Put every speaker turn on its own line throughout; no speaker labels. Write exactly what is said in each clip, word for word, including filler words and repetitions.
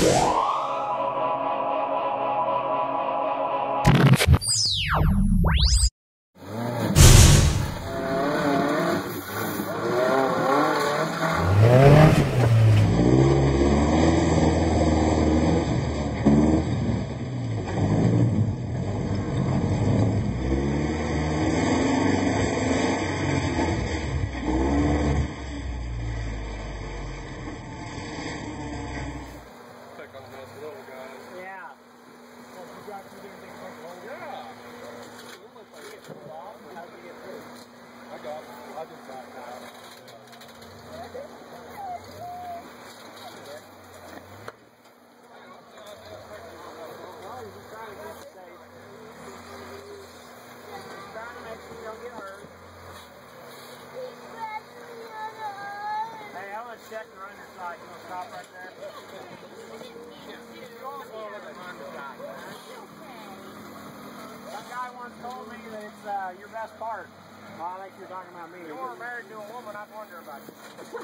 Check the runner side. You want to stop right there? That guy once told me that it's uh, your best part. Well, I think you're talking about me. If you were married to a woman, I'd wonder about you.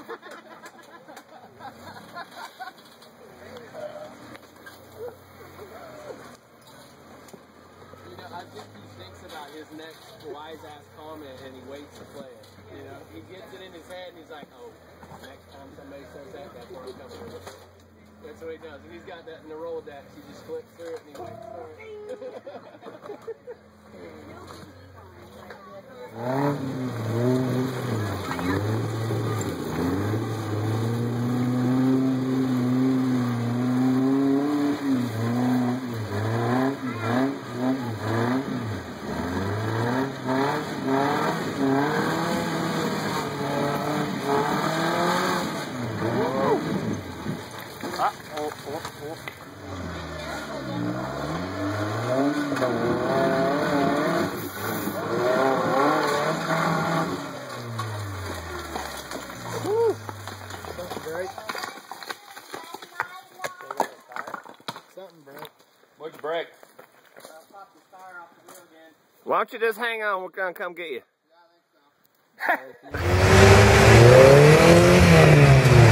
You know, I think he thinks about his next wise-ass comment and he waits to play it. You know, he gets it in his head and he's like, oh, next time somebody says that, that's where I'm coming with it. That's what he does. And he's got that in the Rolodex. He just flips through it and he waits for it.
Which brake?
Why don't you just hang on? We're gonna come get you.
Yeah, I think so.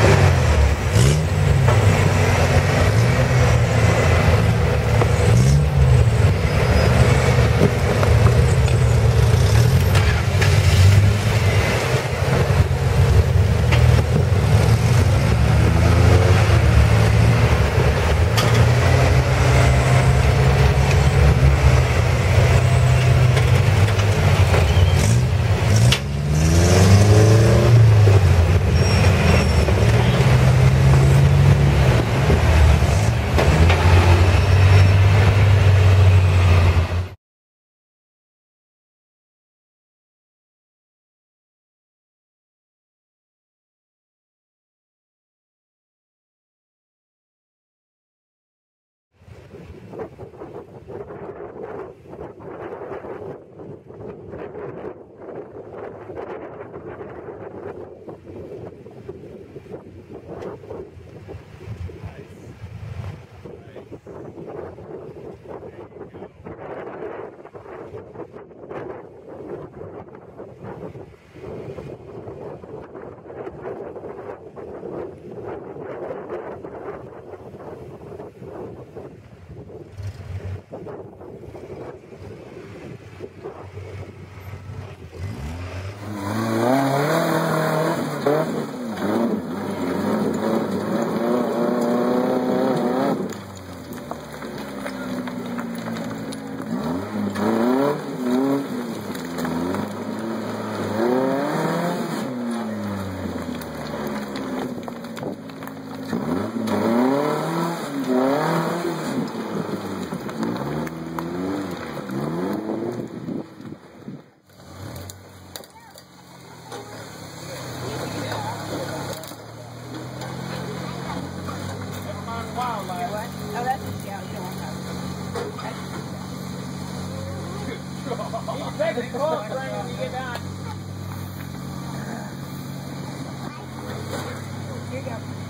Take a call, Frank, when you get down. Here you go.